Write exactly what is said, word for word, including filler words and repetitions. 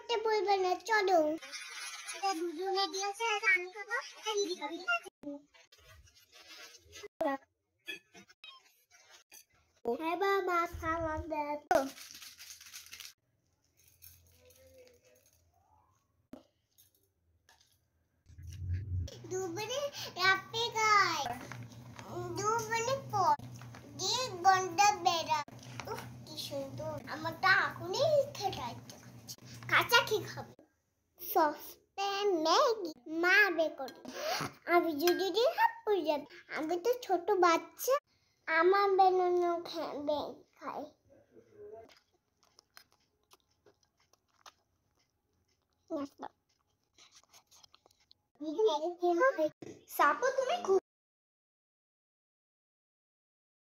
করতে বলবে না, চলো। এটা দুজনে দিয়েছে, এটা আমি খাবো, এটা দিদি খাবে, ঠিক আছে? হ্যাঁ বাবা, খাওয়া দাও। দুপুরে রাতে খাই, দুপুরে পর দিয়ে গন্ডা বেড়া। উফ কি সুন্দর, আমার তো এখনই খেতে ইচ্ছে করছে। কাঁচা কি খাবো? সসপ্যান ম্যাগি মা বের করে, আমি যদি দিয়ে হাত পড়ে যাবে। আমি তো ছোট বাচ্চা, আমার বেনানো খাই। সাপো তুমি খুব